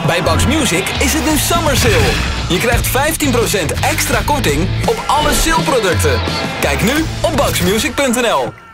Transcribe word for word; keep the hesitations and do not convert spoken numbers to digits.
Bij Bucks Music is het nu Summer Sale. Je krijgt vijftien procent extra korting op alle sale producten. Kijk nu op bucks music punt n l.